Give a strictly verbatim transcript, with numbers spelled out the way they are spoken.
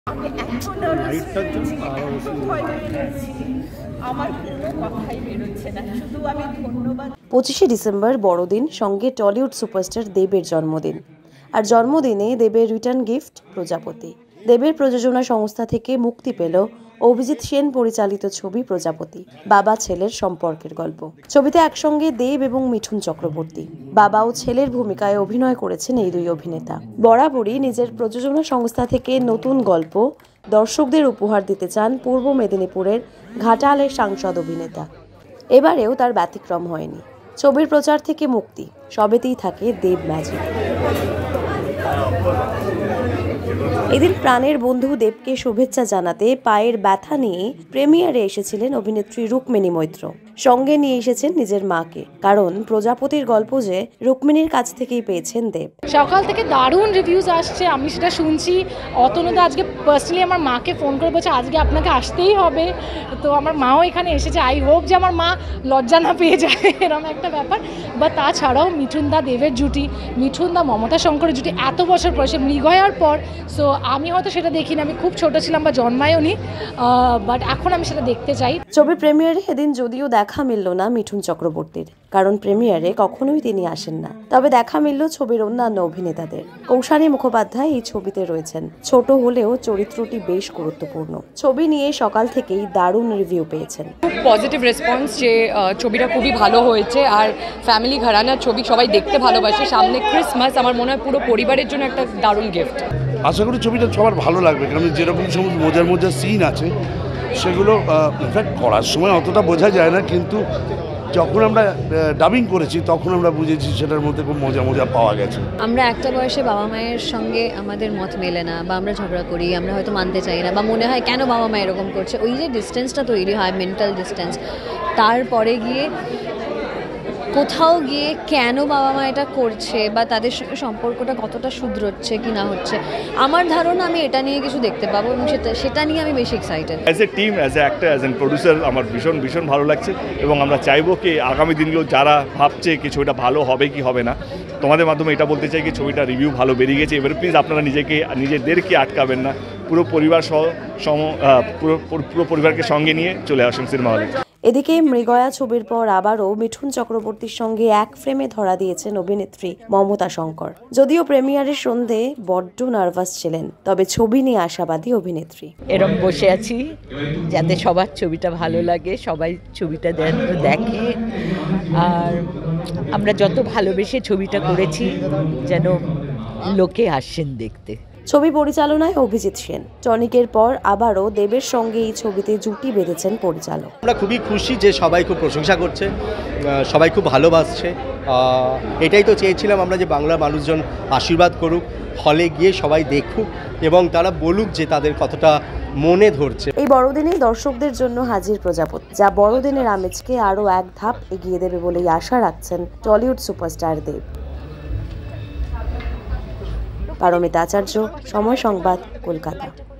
পঁচিশে ডিসেম্বর বড়দিন, সঙ্গে টলিউড সুপারস্টার দেবের জন্মদিন। আর জন্মদিনে দেবের রিটার্ন গিফট প্রজাপতি। দেবের প্রযোজনা সংস্থা থেকে মুক্তি পেল অভিজিৎ সেন পরিচালিত ছবি প্রজাপতি, বাবা ছেলের সম্পর্কের গল্প। ছবিতে একসঙ্গে দেব এবং মিঠুন চক্রবর্তী বাবা ও ছেলের ভূমিকায় অভিনয় করেছেন এই দুই অভিনেতা। বরাবরই নিজের প্রযোজনা সংস্থা থেকে নতুন গল্প দর্শকদের উপহার দিতে চান পূর্ব মেদিনীপুরের ঘাটালের সাংসদ অভিনেতা। এবারেও তার ব্যতিক্রম হয়নি। ছবির প্রচার থেকে মুক্তি, সবেতেই থাকে দেব ম্যাজিক। এদিন প্রাণের বন্ধু দেবকে শুভেচ্ছা জানাতে পায়ের ব্যথা নিয়ে প্রিমিয়ারে এসেছিলেন অভিনেত্রী রুক্মিণী মৈত্র। সঙ্গে নিয়ে এসেছেন নিজের মাকে, কারণ প্রজাপতির গল্প যে রুক্মিণীর কাছ থেকেই পেয়েছেন দেব। সকাল থেকে দারুণ রিভিউজ আসছে, আমি সেটা শুনছি। অতনুদা আজকে পার্সোনালি আমার মাকে ফোন করে বলছে আজকে আপনাকে আসতেই হবে, তো আমার মাও এখানে এসেছে। আই হোপ যে আমার মা লজ্জা না পেয়ে যায়, এরকম একটা ব্যাপার। বা তাছাড়াও মিঠুনদা দেবের জুটি, মিঠুনদা মমতা শঙ্করের জুটি, এত বছর পর, সে মৃগয়ার পর। সো আমি হয়তো সেটা দেখিনি, আমি খুব ছোট ছিলাম বা জন্মায়ওনি, বাট এখন আমি সেটা দেখতে চাই। ছবির প্রিমিয়ারে এদিন যদিও দেখা মিলল না মিঠুন চক্রবর্তীর, কারণ প্রিমিয়ারে কখনোই তিনি আসেন না। তবে দেখা মিলল ছবির অন্যান্য অভিনেতাদের। কৌশানী মুখোপাধ্যায় এই ছবিতে রয়েছেন। ছোট হলেও চরিত্রটি বেশ গুরুত্বপূর্ণ। ছবি নিয়ে সকাল থেকেই দারুণ রিভিউ পেয়েছেন। খুব পজিটিভ রেসপন্স যে ছবিটা খুবই ভালো হয়েছে, আর ফ্যামিলি ঘরানার ছবি, সবাই দেখতে ভালোবাসে। সামনে ক্রিসমাস, আমার মনে হয় পুরো পরিবারের জন্য একটা দারুণ গিফট। আশা করি ছবিটা সবার ভালো লাগবে, কারণ যেরকম সমস্ত মজার মজার সিন আছে সেগুলো ইনফ্যাক্ট করার সময় অতটা বোঝা যায় না, কিন্তু যখন আমরা ডাবিং করেছি তখন আমরা বুঝেছি সেটার মধ্যে খুব মজা মজা পাওয়া গেছে। আমরা একটা বয়সে বাবা মায়ের সঙ্গে আমাদের মত মেলে না, বা আমরা ঝগড়া করি, আমরা হয়তো মানতে চাই না, বা মনে হয় কেন বাবা মা এরকম করছে, ওই যে ডিস্টেন্সটা তৈরি হয়, মেন্টাল ডিস্টেন্স, তারপরে গিয়ে কোথাও গিয়ে কেন বাবা মা এটা করছে বা তাদের সঙ্গে সম্পর্কটা কতটা শুধরোচ্ছে কি না হচ্ছে, আমার ধারণা আমি এটা নিয়ে কিছু দেখতে পাবো, এবং সেটা সেটা নিয়ে আমি বেশি excited. As a team, as a actor, as an producer আমার ভীষণ ভীষণ ভালো লাগছে, এবং আমরা চাইবো কি আগামী দিনগুলো যারা ভাবছে কি ছবিটা ভালো হবে কি হবে না, তোমাদের মাধ্যমে এটা বলতে চাই কি ছবিটা রিভিউ ভালো বেরিয়ে গেছে। এবার প্লিজ আপনারা নিজেকে নিজেদেরকে আটকাবেন না, পুরো পরিবার সহ সম পুরো পুরো পরিবারকে সঙ্গে নিয়ে চলে আসুন সিনেমা হলে। এদিকে মৃগয়া ছবির পর আবারও মিঠুন চক্রবর্তীর সঙ্গে এক ফ্রেমে ধরা দিয়েছেন অভিনেত্রী মমতা শঙ্কর। যদিও প্রিমিয়ারের সন্ধে বড্ড নার্ভাস ছিলেন, তবে ছবি নিয়ে আশাবাদী অভিনেত্রী। এরকম বসে আছি যাতে সবার ছবিটা ভালো লাগে, সবাই ছবিটা দেখে, আর আমরা যত ভালোবেসে ছবিটা করেছি যেন লোকে আসেন দেখতে। ছবি পরিচালনায় অভিজিৎ সেন। টনিকের পর আবারও দেবের সঙ্গে এই ছবিতে জুটি বেঁধেছেন পরিচালক। আমরা খুবই খুশি যে সবাই খুব প্রশংসা করছে, সবাই খুব ভালোবাসছে। এটাই তো চেয়েছিলাম আমরা, যে বাংলার মানুষজন আশীর্বাদ করুক, হলে গিয়ে সবাই দেখুক এবং তারা বলুক যে তাদের কতটা মনে ধরছে। এই বড়দিনে দর্শকদের জন্য হাজির প্রজাপতি, যা বড়দিনের আমেজকে আরও এক ধাপ এগিয়ে দেবে বলেই আশা রাখছেন টলিউড সুপারস্টার দেব। পারমিতা আচার্য, সময় সংবাদ, কলকাতা।